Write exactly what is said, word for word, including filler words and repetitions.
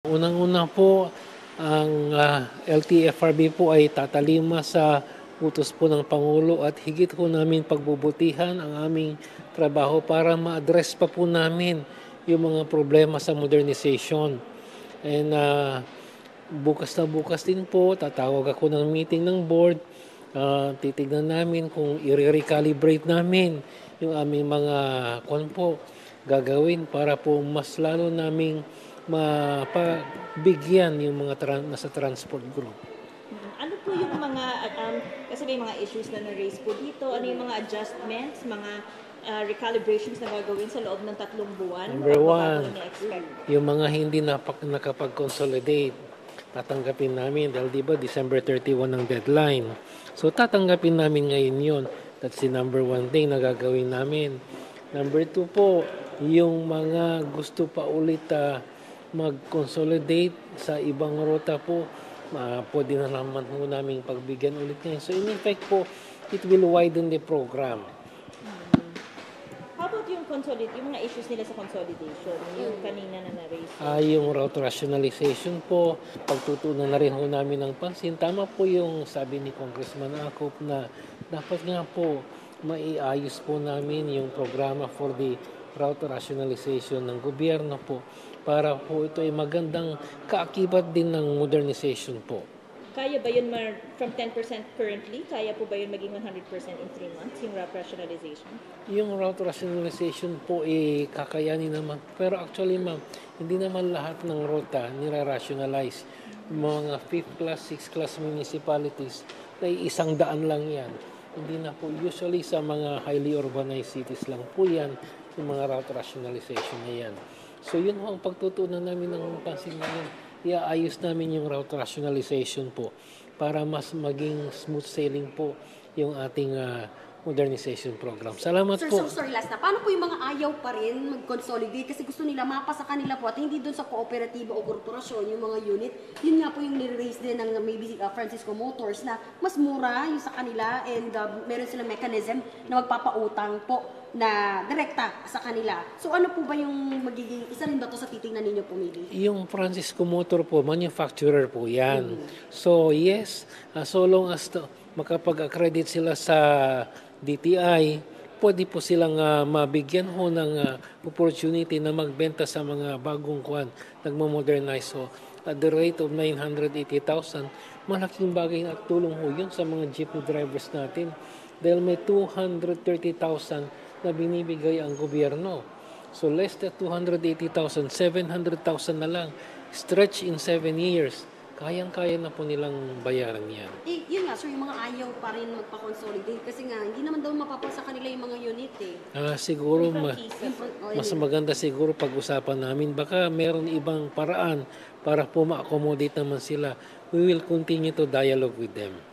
Unang-una po, ang ah, L T F R B po ay tatalima sa utos po ng Pangulo at higit po namin pagbubutihan ang aming trabaho para ma-address pa po namin yung mga problema sa modernization. And ah, bukas na bukas din po, tatawag ako ng meeting ng board. Ah, titignan namin kung i-recalibrate namin yung aming mga kwan po gagawin para po mas lalo naming mapabigyan yung mga tran- nasa transport group. Mm, Ano po yung mga, um, kasi may mga issues na na-raise po dito, ano yung mga adjustments, mga uh, recalibrations na gagawin sa loob ng tatlong buwan? Number O one, bago na-expect? yung mga hindi napak- nakapag-consolidate, tatanggapin namin dahil di ba December thirty-one ang deadline. So tatanggapin namin ngayon yun. That's the number one thing na gagawin namin. Number two po, yung mga gusto pa ulit ah, mag-consolidate sa ibang ruta po, uh, pwede na naman po namin pagbigyan ulit ngayon. So in effect po, it will widen the program. How about yung consolid, yung mga issues nila sa consolidation, yung kanina na na-raise? Ah, yung route rationalization po, pagtutunan na rin ho namin ng pansin. Tama po yung sabi ni Congressman Acop na dapat nga po maiayos po namin yung programa for the route rationalization ng gobyerno po para po ito ay magandang kaakibat din ng modernization po. Kaya ba yun mar- from ten percent currently, kaya po ba yun maging one hundred percent in three months, yung route rationalization? Yung route rationalization po eh kakayanin naman. Pero actually ma'am, hindi naman lahat ng ruta nira-rationalize. Mga fifth class, sixth class municipalities, ay isang daan lang yan. Hindi na po, usually sa mga highly urbanized cities lang po yan, yung mga route rationalization na yan. So yun ho ang pagtutunan namin ng pansin ngayon. Iaayos namin yung route rationalization po para mas maging smooth sailing po yung ating uh, modernization program. Salamat Sir, po. so sorry, last na. Paano po yung mga ayaw pa rin mag-consolidate? Kasi gusto nila mapa sa kanila po at hindi doon sa kooperatiba o korporasyon, yung mga unit. Yun nga po yung nire-raise din ng maybe uh, Francisco Motors na mas mura yung sa kanila and uh, meron silang mechanism na magpapautang po na direkta sa kanila. So ano po ba yung magiging, isa rin ba to sa titingnan ninyo po maybe? Yung Francisco Motor po, manufacturer po yan. Mm-hmm. So yes, uh, so long as to, makapag-accredit sila sa D T I, pwede po silang uh, mabigyan ho ng uh, opportunity na magbenta sa mga bagong kwan, nagmamodernize ho. At the rate of nine hundred eighty thousand, malaking bagay at tulong ho yun sa mga jeepney drivers natin. Dahil may two hundred thirty thousand na binibigay ang gobyerno. So less than two hundred eighty thousand, seven hundred thousand na lang. Stretch in seven years. Kayang-kaya na po nilang bayaran yan. Eh, yun nga, sir, yung mga ayaw pa rin magpa-consolidate kasi nga, hindi naman daw mapapasa kanila yung mga unit eh. Ah, siguro ma- mas maganda siguro pag-usapan namin. Baka meron ibang paraan para po ma-accommodate naman sila. We will continue to dialogue with them.